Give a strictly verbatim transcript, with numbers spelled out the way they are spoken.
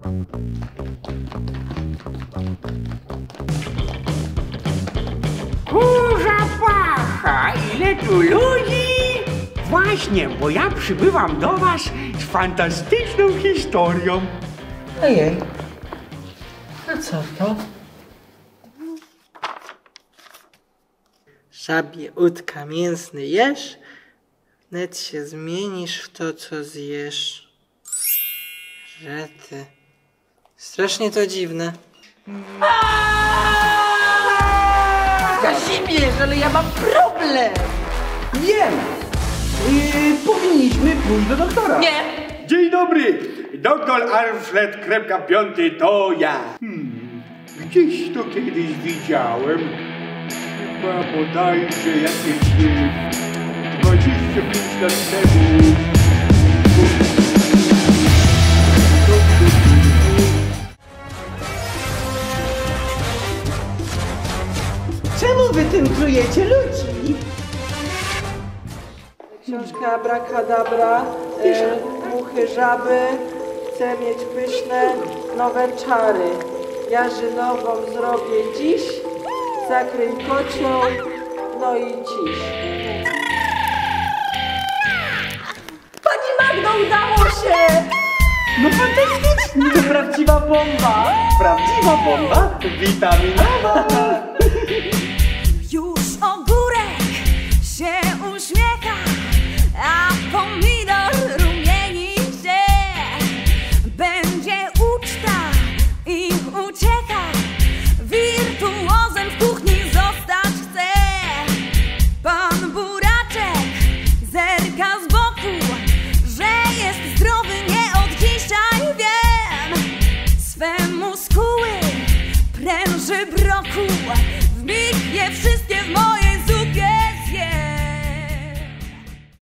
Kurza pacha, ile tu ludzi! Właśnie, bo ja przybywam do was z fantastyczną historią. Ojej, a co to? Żabie udka mięsny jesz, wnet się zmienisz w to, co zjesz. Rety. Strasznie to dziwne. Kazimierz, ale ja mam problem! Wiem! Yy, powinniśmy pójść do doktora. Nie! Dzień dobry! Doktor Alfred Krepka Piąty to ja. Hmm, gdzieś to kiedyś widziałem. Chyba bodajże jakieś e, dwadzieścia pięć lat temu. Czemu wy tym plujecie ludzi? Książka Abracadabra, e, muchy żaby, chcę mieć pyszne, nowe czary. Jarzynową zrobię dziś, zakryj kocią, no i ciś. Pani Magdo, udało się! No fantastycznie! To prawdziwa bomba! Prawdziwa bomba? Witaminowa! Już ogórek się uśmiecha, a pomidor rumieni się. Będzie uczta i ucieka, wirtuozem w kuchni zostać chce. Pan Buraczek zerka z boku, że jest zdrowy nie od dzisiaj, wiem. Swe muskuły pręży brokuł, w mig je wszystko